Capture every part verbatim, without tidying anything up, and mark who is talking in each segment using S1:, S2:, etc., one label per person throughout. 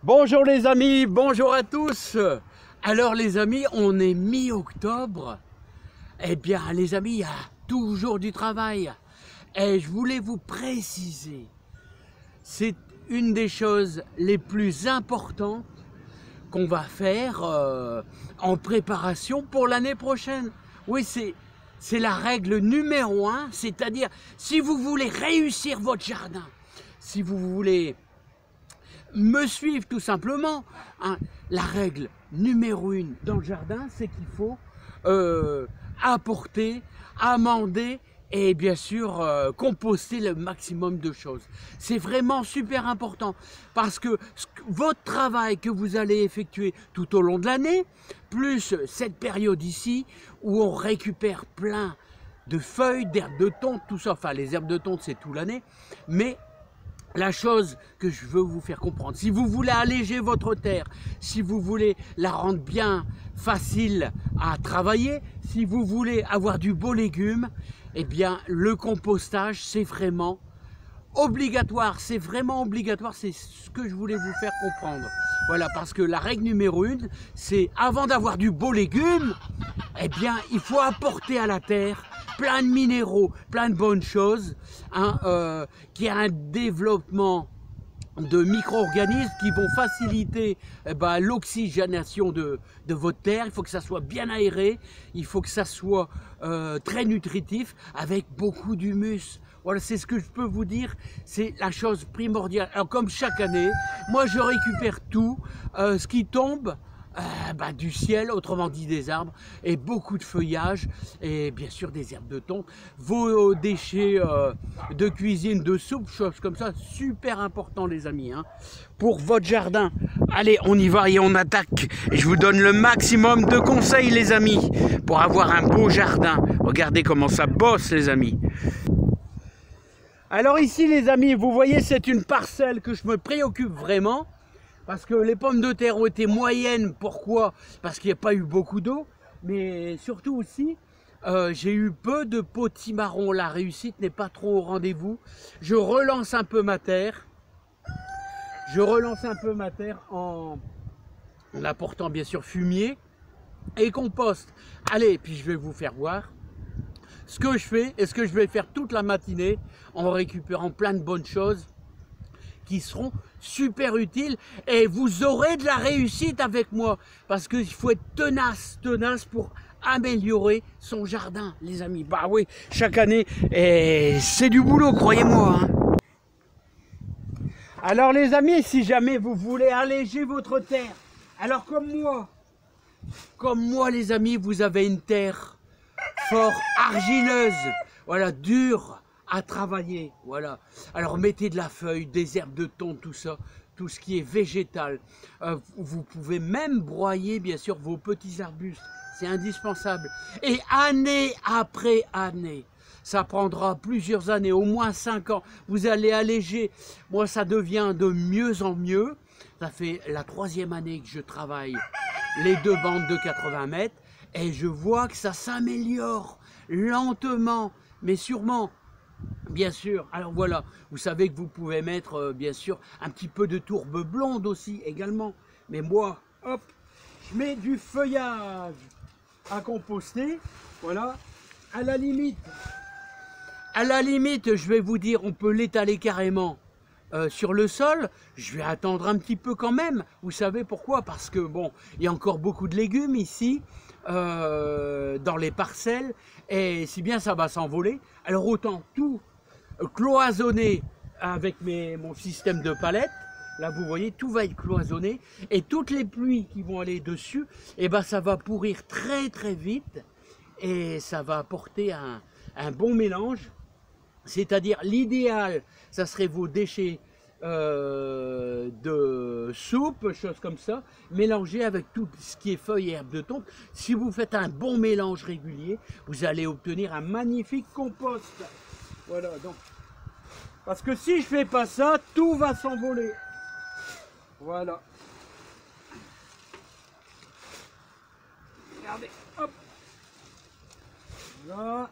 S1: Bonjour les amis, bonjour à tous. Alors les amis, on est mi-octobre. Eh bien les amis, il y a toujours du travail. Et je voulais vous préciser, c'est une des choses les plus importantes qu'on va faire euh, en préparation pour l'année prochaine. Oui, c'est c'est la règle numéro un, c'est-à-dire si vous voulez réussir votre jardin, si vous voulez me suivre tout simplement, hein, la règle numéro une dans le jardin, c'est qu'il faut euh, apporter, amender et bien sûr euh, composter le maximum de choses. C'est vraiment super important parce que votre travail que vous allez effectuer tout au long de l'année, plus cette période ici où on récupère plein de feuilles, d'herbes de tonte, tout ça, enfin les herbes de tonte c'est tout l'année, mais la chose que je veux vous faire comprendre, si vous voulez alléger votre terre, si vous voulez la rendre bien facile à travailler, si vous voulez avoir du beau légume, eh bien le compostage c'est vraiment obligatoire, c'est vraiment obligatoire, c'est ce que je voulais vous faire comprendre. Voilà, parce que la règle numéro une, c'est avant d'avoir du beau légume, eh bien il faut apporter à la terre plein de minéraux, plein de bonnes choses, hein, euh, qui a un développement de micro-organismes qui vont faciliter eh ben, l'oxygénation de, de votre terre. Il faut que ça soit bien aéré, il faut que ça soit euh, très nutritif, avec beaucoup d'humus. Voilà, c'est ce que je peux vous dire, c'est la chose primordiale. Alors comme chaque année, moi je récupère tout, euh, ce qui tombe, Euh, bah, du ciel, autrement dit des arbres, et beaucoup de feuillage, et bien sûr des herbes de tonte, vos déchets euh, de cuisine, de soupe, choses comme ça, super important les amis, hein, pour votre jardin. Allez, on y va et on attaque. Et je vous donne le maximum de conseils les amis, pour avoir un beau jardin. Regardez comment ça bosse les amis. Alors ici les amis, vous voyez c'est une parcelle que je me préoccupe vraiment. Parce que les pommes de terre ont été moyennes. Pourquoi? Parce qu'il n'y a pas eu beaucoup d'eau. Mais surtout aussi, euh, j'ai eu peu de potimarron. La réussite n'est pas trop au rendez-vous. Je relance un peu ma terre. Je relance un peu ma terre en, en apportant bien sûr fumier et compost. Allez, puis je vais vous faire voir ce que je fais et ce que je vais faire toute la matinée en récupérant plein de bonnes choses qui seront super utiles et vous aurez de la réussite avec moi parce qu'il faut être tenace, tenace pour améliorer son jardin les amis. Bah oui, chaque année, et c'est du boulot, croyez-moi. Hein. Alors les amis, si jamais vous voulez alléger votre terre, alors comme moi, comme moi les amis, vous avez une terre fort argileuse, voilà, dure à travailler, voilà. Alors mettez de la feuille, des herbes de tonte, tout ça, tout ce qui est végétal. Euh, vous pouvez même broyer bien sûr vos petits arbustes, c'est indispensable. Et année après année, ça prendra plusieurs années, au moins cinq ans, vous allez alléger. Moi ça devient de mieux en mieux. Ça fait la troisième année que je travaille les deux bandes de quatre-vingts mètres et je vois que ça s'améliore lentement, mais sûrement. Bien sûr, alors voilà, vous savez que vous pouvez mettre euh, bien sûr un petit peu de tourbe blonde aussi également. Mais moi, hop, je mets du feuillage à composter, voilà, à la limite. À la limite, je vais vous dire, on peut l'étaler carrément euh, sur le sol. Je vais attendre un petit peu quand même. Vous savez pourquoi? Parce que bon, il y a encore beaucoup de légumes ici. Euh, dans les parcelles, et si bien ça va s'envoler, alors autant tout cloisonner avec mes, mon système de palettes. Là vous voyez, tout va être cloisonné et toutes les pluies qui vont aller dessus, et eh ben ça va pourrir très très vite et ça va apporter un, un bon mélange. C'est-à-dire l'idéal, ça serait vos déchets Euh, de soupe, choses comme ça, mélangées avec tout ce qui est feuilles et herbes de tonte. Si vous faites un bon mélange régulier, vous allez obtenir un magnifique compost. Voilà, donc. Parce que si je fais pas ça, tout va s'envoler. Voilà. Regardez, hop. Voilà.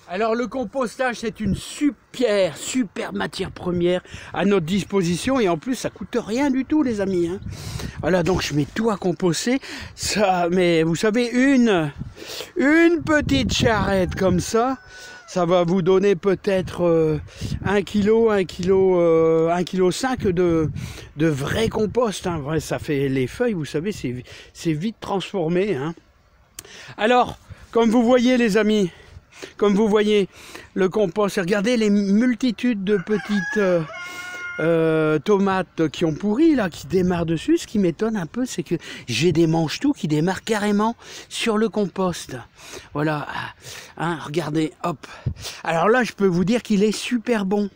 S1: Alors le compostage, c'est une super, super matière première à notre disposition et en plus ça coûte rien du tout les amis. Hein. Voilà, donc je mets tout à composter. Ça, mais vous savez, une, une petite charrette comme ça, ça va vous donner peut-être euh, un kilo, un kilo, euh, un kilo cinq de, de vrai compost. Hein. Ouais, ça fait les feuilles, vous savez, c'est, c'est vite transformé. Hein. Alors, comme vous voyez les amis, comme vous voyez le compost, regardez les multitudes de petites euh, euh, tomates qui ont pourri là, qui démarrent dessus. Ce qui m'étonne un peu, c'est que j'ai des mange-tout qui démarrent carrément sur le compost. Voilà, hein, regardez, hop. Alors là, je peux vous dire qu'il est super bon.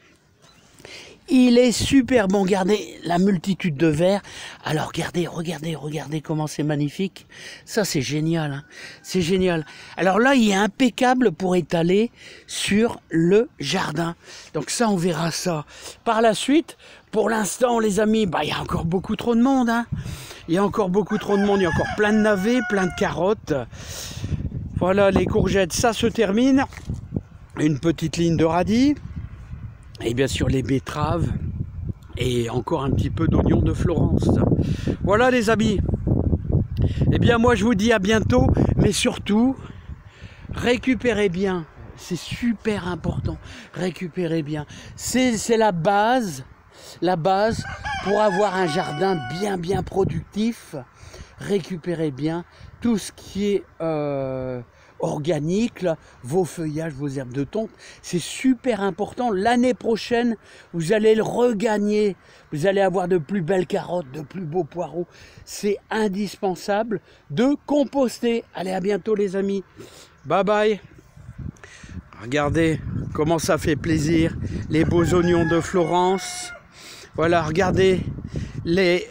S1: Il est super bon, regardez la multitude de vers. Alors regardez, regardez, regardez comment c'est magnifique. Ça c'est génial, hein. C'est génial. Alors là il est impeccable pour étaler sur le jardin. Donc ça on verra ça par la suite. Pour l'instant les amis, bah, il y a encore beaucoup trop de monde. Hein. Il y a encore beaucoup trop de monde, il y a encore plein de navets, plein de carottes. Voilà les courgettes, ça se termine. Une petite ligne de radis. Et bien sûr les betteraves et encore un petit peu d'oignons de Florence. Voilà les amis. Et bien moi je vous dis à bientôt, mais surtout récupérez bien, c'est super important, récupérez bien. C'est la base, la base pour avoir un jardin bien bien productif. Récupérez bien tout ce qui est euh, organique, là, vos feuillages, vos herbes de tonte, c'est super important. L'année prochaine, vous allez le regagner. Vous allez avoir de plus belles carottes, de plus beaux poireaux. C'est indispensable de composter. Allez, à bientôt les amis. Bye bye. Regardez comment ça fait plaisir. Les beaux oignons de Florence. Voilà, regardez les...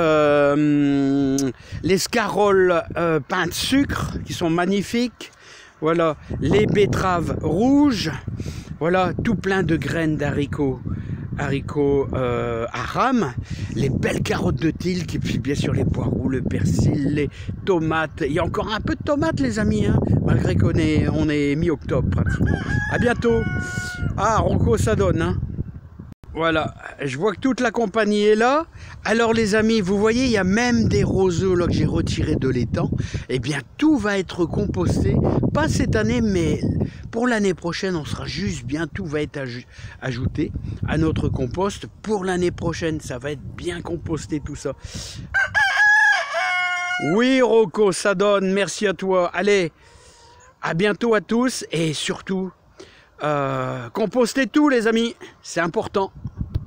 S1: Euh, les scaroles euh, peintes sucre qui sont magnifiques. Voilà les betteraves rouges. Voilà tout plein de graines d'haricots haricots euh, à rame, les belles carottes de Tilk et puis bien sûr les poireaux, le persil, les tomates. Il y a encore un peu de tomates les amis, hein, malgré qu'on est, on est mi-octobre pratiquement. À bientôt. Ah Rocco ça donne hein. Voilà, je vois que toute la compagnie est là. Alors les amis, vous voyez, il y a même des roseaux là que j'ai retirés de l'étang. Eh bien, tout va être composté, pas cette année, mais pour l'année prochaine, on sera juste bien, tout va être aj ajouté à notre compost. Pour l'année prochaine, ça va être bien composté tout ça. Oui Rocco, ça donne, merci à toi. Allez, à bientôt à tous et surtout, euh, compostez tout les amis, c'est important.